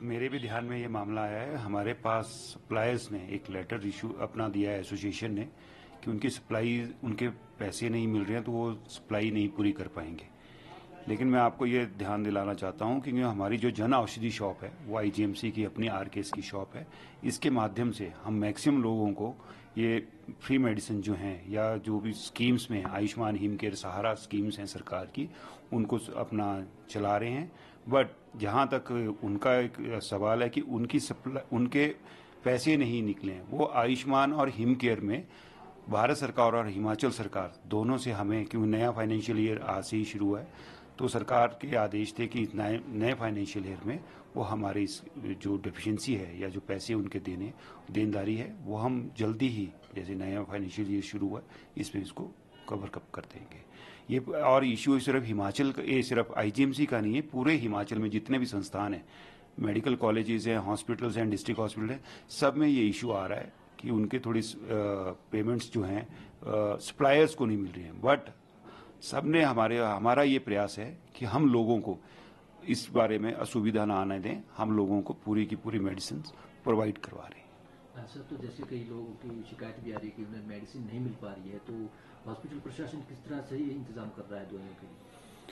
मेरे भी ध्यान में ये मामला आया है। हमारे पास सप्लायर्स ने एक लेटर इशू अपना दिया है एसोसिएशन ने कि उनकी सप्लाई, उनके पैसे नहीं मिल रहे हैं तो वो सप्लाई नहीं पूरी कर पाएंगे। लेकिन मैं आपको ये ध्यान दिलाना चाहता हूँ कि हमारी जो जन औषधि शॉप है वो आईजीएमसी की अपनी आरकेएस की शॉप है। इसके माध्यम से हम मैक्सिमम लोगों को ये फ्री मेडिसिन जो हैं या जो भी स्कीम्स में आयुष्मान हिम केयर सहारा स्कीम्स हैं सरकार की, उनको अपना चला रहे हैं। बट जहाँ तक उनका एक सवाल है कि उनके पैसे नहीं निकले, वो आयुष्मान और हिम केयर में भारत सरकार और हिमाचल सरकार दोनों से हमें, क्योंकि नया फाइनेंशियल ईयर आज से ही शुरू है, तो सरकार के आदेश थे कि नए फाइनेंशियल ईयर में वो हमारे इस जो डेफिशिएंसी है या जो पैसे उनके देनदारी है वो हम जल्दी ही, जैसे नया फाइनेंशियल ईयर शुरू हुआ, इसमें इसको कवर कर देंगे। ये और इशू सिर्फ हिमाचल का, ये सिर्फ आईजीएमसी का नहीं है, पूरे हिमाचल में जितने भी संस्थान हैं, मेडिकल कॉलेजेस हैं, हॉस्पिटल्स हैं, डिस्ट्रिक्ट हॉस्पिटल हैं, सब में ये इशू आ रहा है कि उनके थोड़ी पेमेंट्स जो हैं सप्लायर्स को नहीं मिल रही हैं। बट सबने हमारा ये प्रयास है कि हम लोगों को इस बारे में असुविधा ना आने दें, हम लोगों को पूरी की पूरी मेडिसिन प्रोवाइड करवा रहे हैं। सर, तो जैसे कई लोगों की शिकायत भी आ रही है कि उन्हें मेडिसिन नहीं मिल पा रही है, तो हॉस्पिटल प्रशासन किस तरह से इंतजाम कर रहा है दवाइयों के लिए?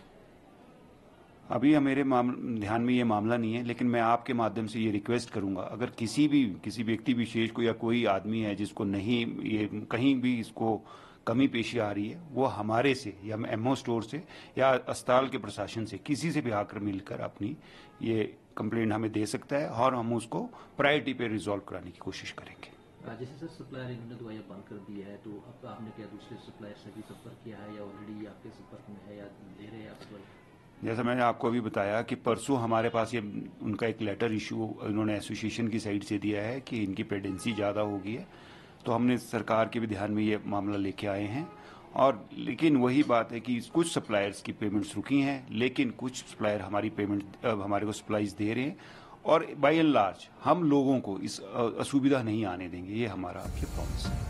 अभी मेरे ध्यान में ये मामला नहीं है, लेकिन मैं आपके माध्यम से ये रिक्वेस्ट करूंगा, अगर किसी व्यक्ति विशेष को या कोई आदमी है जिसको नहीं, ये कहीं भी इसको कमी पेशी आ रही है, वो हमारे से या एमओ स्टोर से या अस्पताल के प्रशासन से किसी से भी आकर मिलकर अपनी ये कंप्लेंट हमें दे सकता है और हम उसको प्रायोरिटी पे रिजॉल्व कराने की कोशिश करेंगे। जैसे सर सप्लायर इन्होंने दवाइयाँ बंद कर दी है, तो अब आपने क्या दूसरे सप्लायर से भी संपर्क किया है या ऑलरेडी आपके संपर्क में है या दे रहे हैं आप दवाई? जैसा मैंने आपको अभी बताया कि परसों हमारे पास ये उनका एक लेटर इशू इन्होंने एसोसिएशन की साइड से दिया है कि इनकी पेंडेंसी ज़्यादा हो गई है, तो हमने सरकार के भी ध्यान में ये मामला लेके आए हैं। और लेकिन वही बात है कि कुछ सप्लायर्स की पेमेंट्स रुकी हैं, लेकिन कुछ सप्लायर हमारी पेमेंट हमारे को सप्लाईज दे रहे हैं और बाय एंड लार्ज हम लोगों को इस असुविधा नहीं आने देंगे, ये हमारा आपके प्रॉमिस है।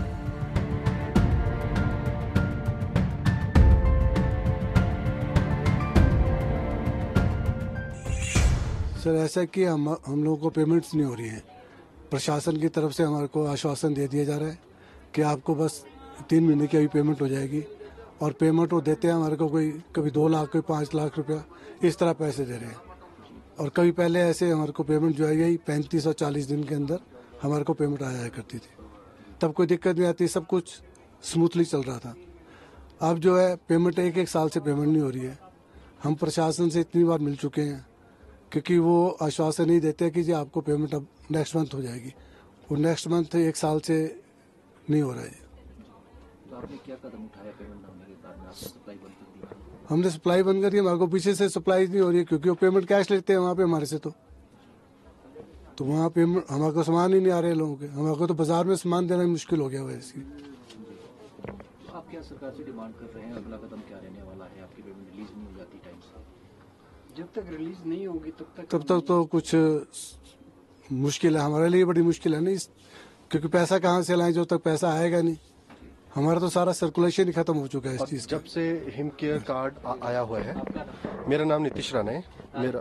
सर, ऐसा कि हम लोगों को पेमेंट्स नहीं हो रही हैं। प्रशासन की तरफ से हमारे को आश्वासन दे दिया जा रहा है कि आपको बस 3 महीने की अभी पेमेंट हो जाएगी, और पेमेंट वो देते हैं हमारे को कोई कभी 2 लाख, कोई 5 लाख रुपया, इस तरह पैसे दे रहे हैं। और कभी पहले ऐसे हमारे को पेमेंट जो है 35 और 40 दिन के अंदर हमारे को पेमेंट आ जाया करती थी, तब कोई दिक्कत नहीं आती, सब कुछ स्मूथली चल रहा था। अब जो है पेमेंट एक साल से पेमेंट नहीं हो रही है। हम प्रशासन से इतनी बार मिल चुके हैं, क्योंकि वो आश्वासन नहीं देते कि जी आपको पेमेंट अब नेक्स्ट मंथ हो जाएगी, वो नेक्स्ट मंथ 1 साल से नहीं हो रहा है। तो आपने क्या कदम उठाया पेमेंट ना होने के बाद में? आपने सप्लाई बंद कर दी? हमने सप्लाई बंद कर दी, हमारे को पीछे से सप्लाई नहीं हो रही है, क्योंकि वो पेमेंट कैश लेते हैं वहाँ पे हमारे से, तो वहाँ पेमेंट हमारे को सामान ही नहीं आ रहे लोगों के। हमारे को तो बाजार में सामान देना मुश्किल हो गया वैसे। तो आप क्या सरकार से डिमांड कर रहे हैं? अगला कदम क्या रहने वाला है? आपकी पेमेंट रिलीज नहीं हो जाती टाइम से? जब तक रिलीज नहीं होगी तब तक तो कुछ मुश्किल है, हमारे लिए बड़ी मुश्किल है नहीं, क्योंकि पैसा कहाँ से लाएं जब तक पैसा आएगा नहीं। हमारा तो सारा सर्कुलेशन ही खत्म हो चुका है इस चीज का। जब से हिम केयर कार्ड आया हुआ है, मेरा नाम नीतीश राणा है। मेरा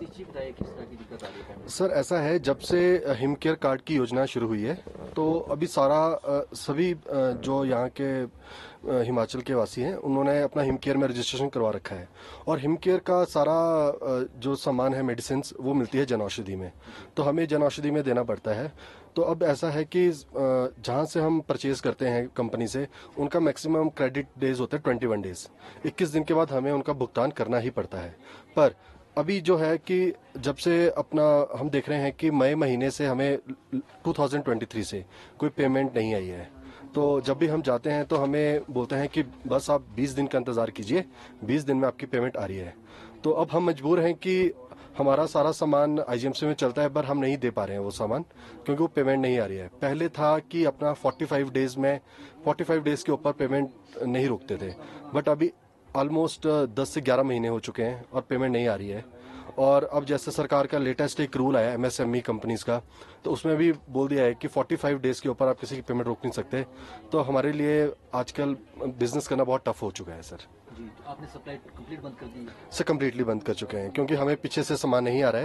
सर ऐसा है, जब से हिम केयर कार्ड की योजना शुरू हुई है, तो अभी सभी जो यहाँ के हिमाचल के वासी हैं, उन्होंने अपना हिम केयर में रजिस्ट्रेशन करवा रखा है, और हिम केयर का सारा जो सामान है, मेडिसिन, वो मिलती है जन औषधि में, तो हमें जन औषधि में देना पड़ता है। तो अब ऐसा है कि जहाँ से हम परचेज करते हैं कंपनी से, उनका मैक्सिमम क्रेडिट डेज होता है 21 डेज। 21 दिन के बाद हमें उनका भुगतान करना ही पड़ता है। पर अभी जो है कि जब से अपना हम देख रहे हैं कि मई महीने से हमें 2023 से कोई पेमेंट नहीं आई है, तो जब भी हम जाते हैं तो हमें बोलते हैं कि बस आप 20 दिन का इंतजार कीजिए, 20 दिन में आपकी पेमेंट आ रही है। तो अब हम मजबूर हैं कि हमारा सारा सामान आईजीएमसी में चलता है, पर हम नहीं दे पा रहे हैं वो सामान, क्योंकि वो पेमेंट नहीं आ रही है। पहले था कि अपना 45 डेज के ऊपर पेमेंट नहीं रुकते थे, बट अभी ऑलमोस्ट 10 से 11 महीने हो चुके हैं और पेमेंट नहीं आ रही है। और अब जैसे सरकार का लेटेस्ट एक रूल आया एमएसएमई कंपनीज का, तो उसमें भी बोल दिया है कि 45 डेज के ऊपर आप किसी की पेमेंट रोक नहीं सकते। तो हमारे लिए आजकल बिजनेस करना बहुत टफ हो चुका है सर। जी, तो आपने सप्लाई कंप्लीट बंद कर दी? सर कंप्लीटली बंद कर चुके हैं, क्योंकि हमें पीछे से सामान नहीं आ रहा है,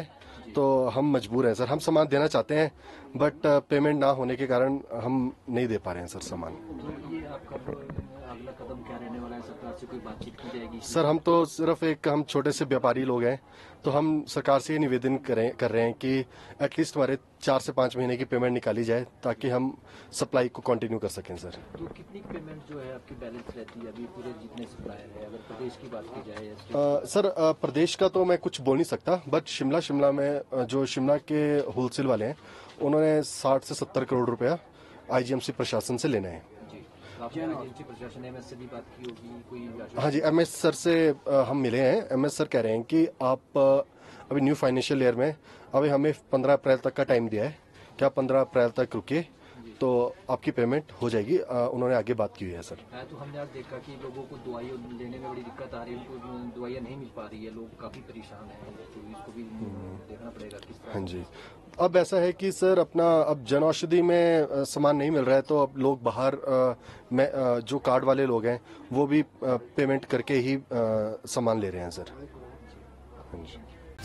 तो हम मजबूर हैं सर। हम सामान देना चाहते हैं बट पेमेंट ना होने के कारण हम नहीं दे पा रहे हैं सर सामान। तो ये आपका अगला कदम क्या रहने वाला है? सरकार से कोई बातचीत की जाएगी? सर हम तो सिर्फ हम छोटे से व्यापारी लोग हैं, तो हम सरकार से ये निवेदन कर रहे हैं कि एटलीस्ट हमारे 4 से 5 महीने की पेमेंट निकाली जाए ताकि हम सप्लाई को कंटिन्यू कर सकें सर। तो कितनी पेमेंट जो है आपकी बैलेंस रहती है अभी पूरे जितने सप्लायर है, अगर प्रदेश की बात की जाए? सर प्रदेश का तो मैं कुछ बोल नहीं सकता, बट शिमला में जो शिमला के होलसेल वाले हैं उन्होंने 60 से 70 करोड़ रुपया आईजीएमसी प्रशासन से लेना है। आपने आईजीएमसी प्रशासन एमएस से भी बात की होगी कोई? हाँ जी, एमएस सर से हम मिले हैं। एमएस सर कह रहे हैं कि आप अभी न्यू फाइनेंशियल ईयर में अभी हमें 15 अप्रैल तक का टाइम दिया है, क्या 15 अप्रैल तक रुकिए तो आपकी पेमेंट हो जाएगी। उन्होंने आगे बात की हुई है सर। तो हमने आज देखा कि लोगों को दवाइयाँ लेने में बड़ी दिक्कत आ रही है, उनको दवाइयाँ नहीं मिल पा रही है, लोग काफी परेशान हैं, तो इसको भी देखना पड़ेगा किस तरह। हाँ जी, अब ऐसा है कि सर अब जन औषधि में सामान नहीं मिल रहा है, तो अब लोग बाहर जो कार्ड वाले लोग हैं वो भी पेमेंट करके ही सामान ले रहे हैं सर। हाँ जी।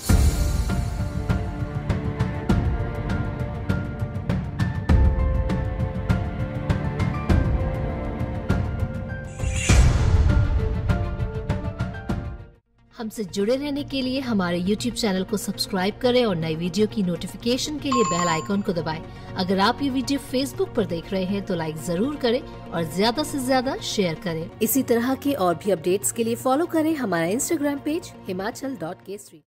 हमसे जुड़े रहने के लिए हमारे YouTube चैनल को सब्सक्राइब करें और नई वीडियो की नोटिफिकेशन के लिए बेल आइकॉन को दबाएं। अगर आप ये वीडियो Facebook पर देख रहे हैं तो लाइक जरूर करें और ज्यादा से ज्यादा शेयर करें। इसी तरह के और भी अपडेट्स के लिए फॉलो करें हमारा Instagram पेज himachal.k3।